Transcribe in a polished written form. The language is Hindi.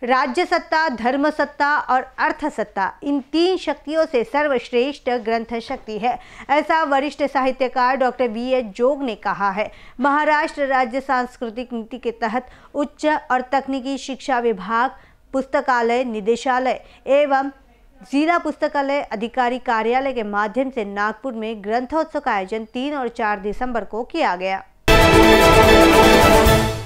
राज्य सत्ता, धर्म सत्ता और अर्थ सत्ता, इन तीन शक्तियों से सर्वश्रेष्ठ ग्रंथ शक्ति है, ऐसा वरिष्ठ साहित्यकार डॉक्टर वी.एच. जोग ने कहा है। महाराष्ट्र राज्य सांस्कृतिक नीति के तहत उच्च और तकनीकी शिक्षा विभाग, पुस्तकालय निदेशालय एवं जिला पुस्तकालय अधिकारी कार्यालय के माध्यम से नागपुर में ग्रंथोत्सव का आयोजन 3 और 4 दिसंबर को किया गया।